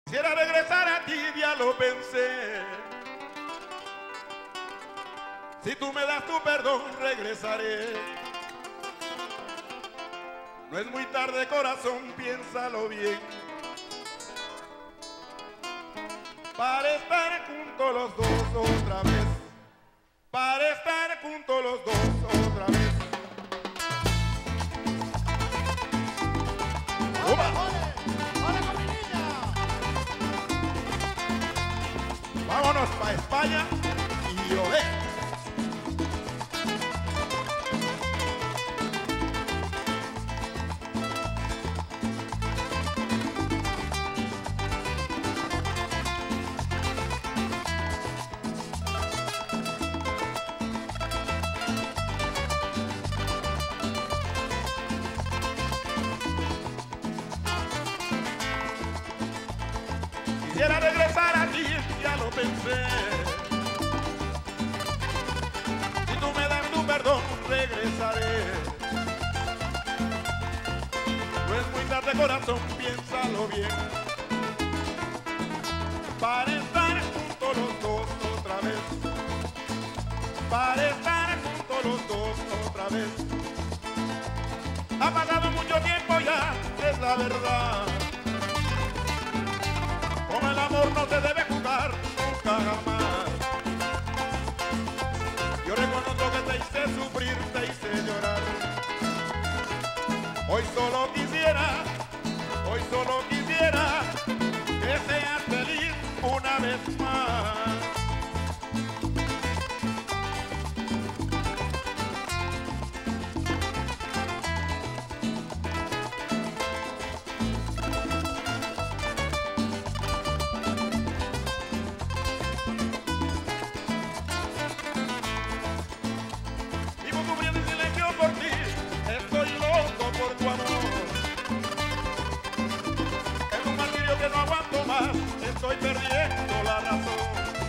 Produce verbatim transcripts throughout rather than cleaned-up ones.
Quisiera regresar a ti, ya lo pensé. Si tú me das tu perdón, regresaré. No es muy tarde, corazón, piénsalo bien. Para estar juntos los dos otra vez. Para estar juntos los dos otra vez. ¡Ole, ole! ¡Ole con mi niña! Vámonos para España y olé. Quisiera regresar a ti, ya lo pensé. Si tú me das tu perdón, regresaré. No es muy tarde, corazón, piénsalo bien. Para estar juntos los dos otra vez. Para estar juntos los dos otra vez. Ha pasado mucho tiempo ya, es la verdad. Con el amor no se debe jugar nunca jamás. Yo reconozco que te hice sufrir, te hice llorar. Hoy solo quisiera, hoy solo quisiera que seas feliz una vez más. Por ti, estoy loco por tu amor. Es un martirio que no aguanto más, estoy perdiendo la razón.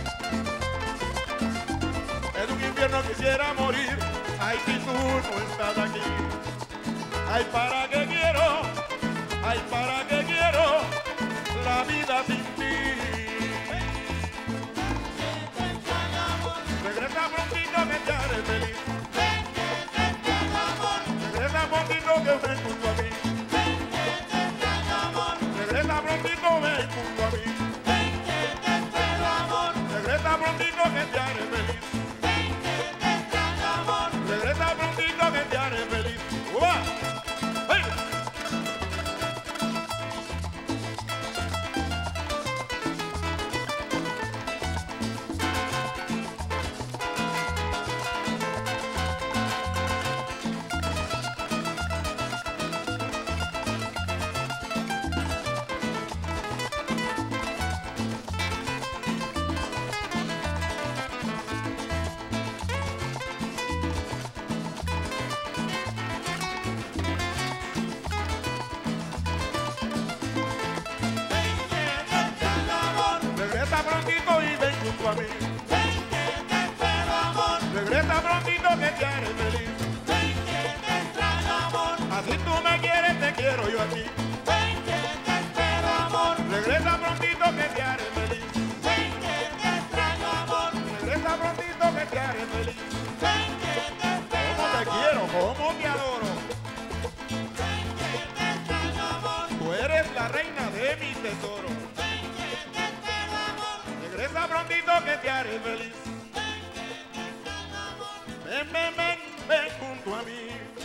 Es un infierno, quisiera morir. Ay, si tú no estás aquí. Ay, ¿para qué quiero? Ay, ¿para qué quiero la vida sin ti? Regresa prontito que te haré feliz. Regresa prontito que ven junto a mí. Regresa prontito, ven junto a mí. Regresa prontito que te haré feliz. Regresa prontito que te haré feliz. ¡Uva! ¡Hey! Regresa prontito y ven junto a mí. Ven que te espero, amor. Regresa prontito que te haré feliz. Ven que te extraño, amor. Así tú me quieres, te quiero yo a ti. Ven que te espero, amor. Regresa prontito que te haré feliz. Ven que te extraño, amor. Regresa prontito que te haré feliz. Ven que te espero, Cómo te amor. quiero, cómo te adoro. Ven que te extraño, amor. Tú eres la reina de mi tesoro. Ven que te espero, amor. Regresa prontito que te haré feliz. Ven que te extraño, amor. Ven, ven, ven, ven junto a mí.